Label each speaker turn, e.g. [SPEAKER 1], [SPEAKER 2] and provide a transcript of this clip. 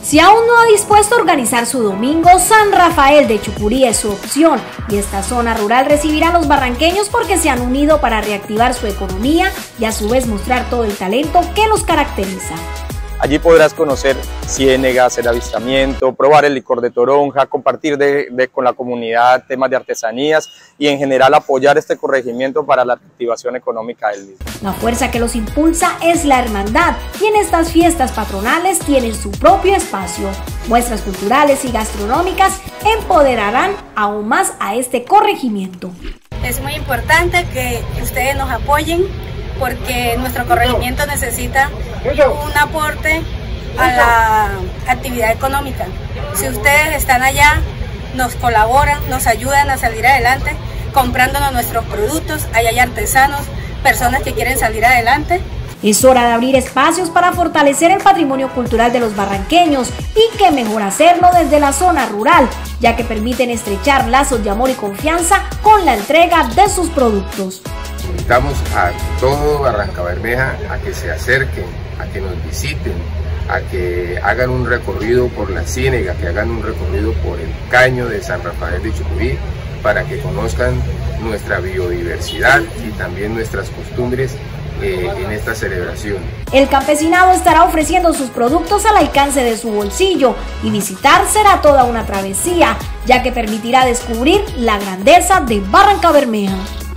[SPEAKER 1] Si aún no ha dispuesto a organizar su domingo, San Rafael de Chucurí es su opción y esta zona rural recibirá a los barranqueños porque se han unido para reactivar su economía y a su vez mostrar todo el talento que los caracteriza.
[SPEAKER 2] Allí podrás conocer ciénegas, hacer avistamiento, probar el licor de toronja, compartir con la comunidad temas de artesanías y en general apoyar este corregimiento para la reactivación económica del mismo.
[SPEAKER 1] La fuerza que los impulsa es la hermandad y en estas fiestas patronales tienen su propio espacio. Muestras culturales y gastronómicas empoderarán aún más a este corregimiento.
[SPEAKER 3] Es muy importante que ustedes nos apoyen porque nuestro corregimiento necesita un aporte a la actividad económica. Si ustedes están allá, nos colaboran, nos ayudan a salir adelante, comprándonos nuestros productos, allá hay artesanos, personas que quieren salir adelante.
[SPEAKER 1] Es hora de abrir espacios para fortalecer el patrimonio cultural de los barranqueños y qué mejor hacerlo desde la zona rural, ya que permiten estrechar lazos de amor y confianza con la entrega de sus productos.
[SPEAKER 4] Invitamos a todo Barrancabermeja a que se acerquen, a que nos visiten, a que hagan un recorrido por la ciénega, que hagan un recorrido por el caño de San Rafael de Chucurí, para que conozcan nuestra biodiversidad y también nuestras costumbres en esta celebración.
[SPEAKER 1] El campesinado estará ofreciendo sus productos al alcance de su bolsillo y visitar será toda una travesía, ya que permitirá descubrir la grandeza de Barrancabermeja.